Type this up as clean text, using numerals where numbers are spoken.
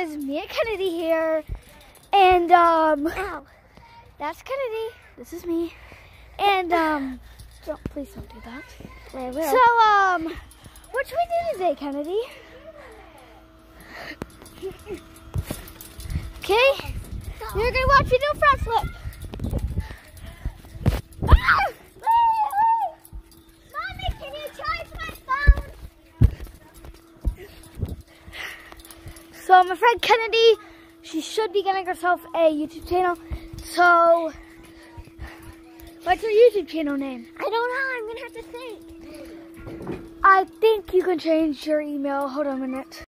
guys, me and Kennedy here, and ow, that's Kennedy. This is me, and please don't do that. I will. So what should we do today, Kennedy? Okay, you're gonna watch me do a front flip. Ah! Mommy, can you charge my phone? So my friend Kennedy, she should be getting herself a YouTube channel. So what's her YouTube channel name? I don't know. I'm gonna have to think. I think you can change your email. Hold on a minute.